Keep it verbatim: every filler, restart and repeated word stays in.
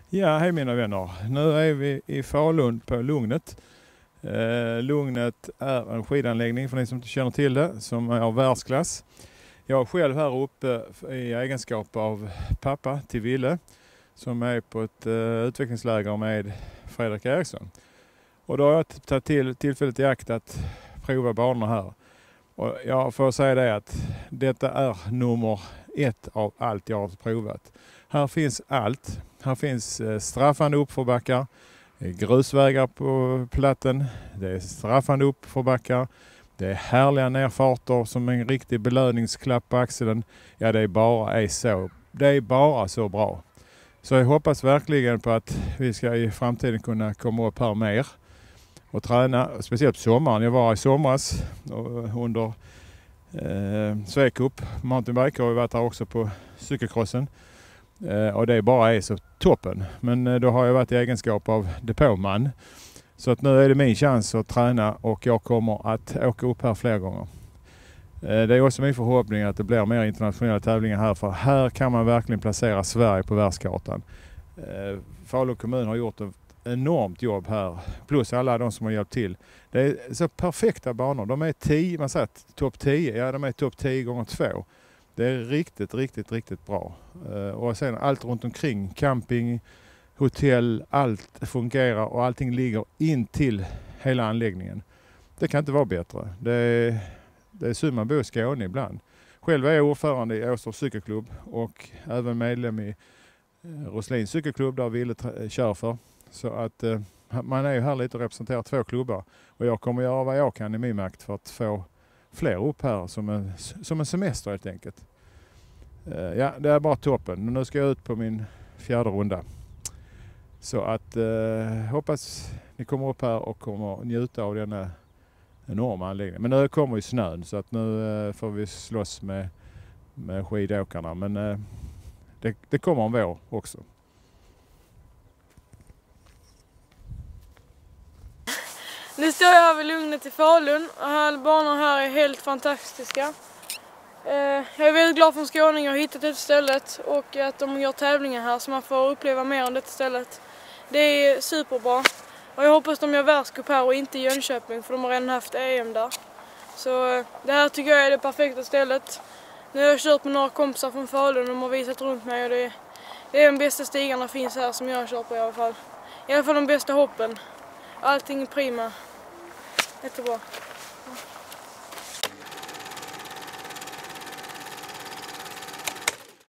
Ja, hej mina vänner. Nu är vi i Falun på Lugnet. Eh, Lugnet är en skidanläggning för ni som inte känner till det, som är av världsklass. Jag är själv här uppe i egenskap av pappa till Ville som är på ett eh, utvecklingsläger med Fredrik Eriksson. Och då har jag tagit till, tillfället i akt att prova banorna här. Och jag får säga det att detta är nummer ett av allt jag har provat. Här finns allt. Här finns straffande uppförbackar, grusvägar på platten, det är straffande uppförbackar, det är härliga nerfarter som en riktig belöningsklapp på axeln. Ja, det är bara är så. Det är bara så bra. Så jag hoppas verkligen på att vi ska i framtiden kunna komma upp här mer och träna, speciellt på sommaren. Jag var i somras under eh, Svecup mountainbike och har varit här också på cykelcrossen. Eh, och det bara är så toppen. Men eh, då har jag varit i egenskap av depåman. Så att nu är det min chans att träna och jag kommer att åka upp här fler gånger. Eh, det är också min förhoppning att det blir mer internationella tävlingar här, för här kan man verkligen placera Sverige på världskartan. Eh, Falun kommun har gjort ett enormt jobb här, plus alla de som har hjälpt till. Det är så perfekta banor. De är tio, man säger topp tio, ja de är topp tio gånger två. Det är riktigt, riktigt, riktigt bra. Och sen allt runt omkring, camping, hotell, allt fungerar och allting ligger in till hela anläggningen. Det kan inte vara bättre. Det är, det är synd man bor i Skåne ibland. Själv är jag ordförande i Åstorps cykelklubb och även medlem i Roslins cykelklubb där Ville kör för. Så att eh, man är ju här lite och representerar två klubbar. Och jag kommer göra vad jag kan i min makt för att få fler upp här som en, som en semester helt enkelt. Uh, ja, det är bara toppen. Nu ska jag ut på min fjärde runda. Så att uh, hoppas ni kommer upp här och kommer njuta av denna enorma anläggning. Men nu kommer ju snön så att nu uh, får vi slåss med, med skidåkarna. Men uh, det, det kommer en vår också. Nu står jag här vid Lugnet i Falun och alla banor här är helt fantastiska. Jag är väldigt glad för att Skåningar har hittat ett stället och att de gör tävlingar här så man får uppleva mer om detta stället. Det är superbra och jag hoppas de gör världscup här och inte i Jönköping för de har redan haft E M där. Så det här tycker jag är det perfekta stället. Nu har jag kört med några kompisar från Falun och de har visat runt mig och det, det är de bästa stigarna finns här som jag har kört på i alla fall. I alla fall de bästa hoppen. Allting är prima. Jättebra.